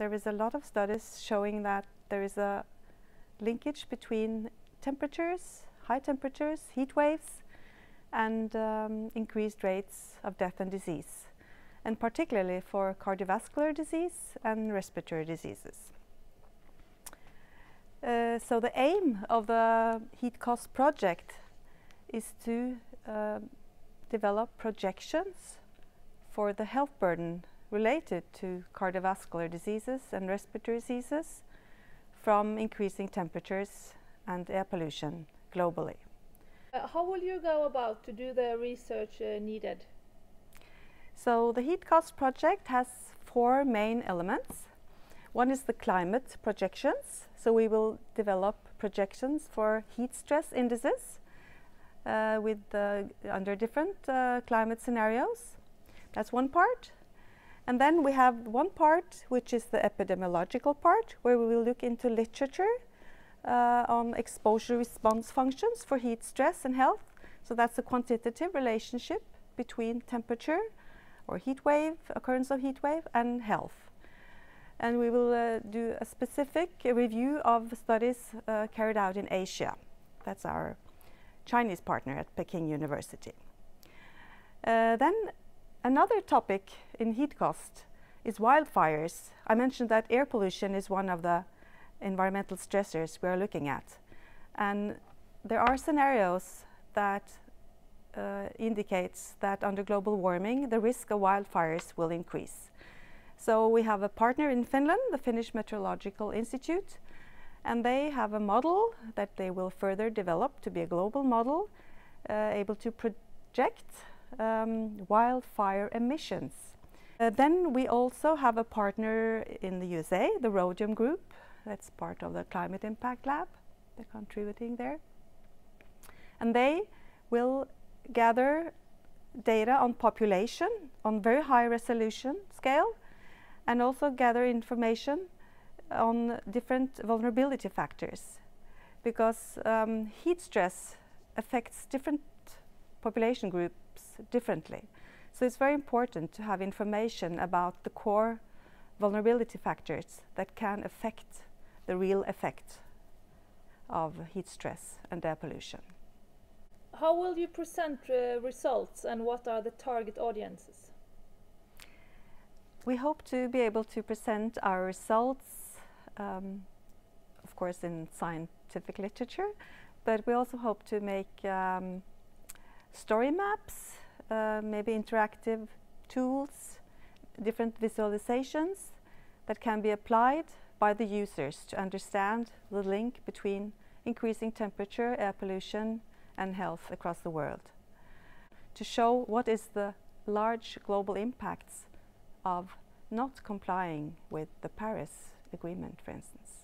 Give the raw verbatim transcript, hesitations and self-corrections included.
there is a lot of studies showing that there is a linkage between temperatures, high temperatures, heat waves, and um, increased rates of death and disease, and particularly for cardiovascular disease and respiratory diseases. Uh, so the aim of the HEATCOST project is to uh, develop projections for the health burden related to cardiovascular diseases and respiratory diseases from increasing temperatures and air pollution globally. Uh, how will you go about to do the research uh, needed? So the HEATCOST project has four main elements. One is the climate projections. So we will develop projections for heat stress indices uh, with, uh, under different uh, climate scenarios. That's one part. And then we have one part which is the epidemiological part, where we will look into literature uh, on exposure response functions for heat stress and health. So that's a quantitative relationship between temperature or heat wave, occurrence of heat wave, and health. And we will uh, do a specific uh, review of studies uh, carried out in Asia. That's our Chinese partner at Peking University. Uh, then another topic in HEATCOST is wildfires. I mentioned that air pollution is one of the environmental stressors we are looking at. And there are scenarios that uh, indicates that under global warming, the risk of wildfires will increase. So we have a partner in Finland, the Finnish Meteorological Institute, and they have a model that they will further develop to be a global model, uh, able to project um, wildfire emissions. Uh, then we also have a partner in the U S A, the Rhodium Group. That's part of the Climate Impact Lab. They're contributing there. And they will gather data on population on very high resolution scale, and also gather information on different vulnerability factors, because um, heat stress affects different population groups differently. So it's very important to have information about the core vulnerability factors that can affect the real effect of heat stress and air pollution. How will you present uh, results, and what are the target audiences? We hope to be able to present our results, um, of course, in scientific literature, but we also hope to make um, story maps, uh, maybe interactive tools, different visualizations that can be applied by the users to understand the link between increasing temperature, air pollution, and health across the world, to show what is the large global impacts of not complying with the Paris Agreement, for instance.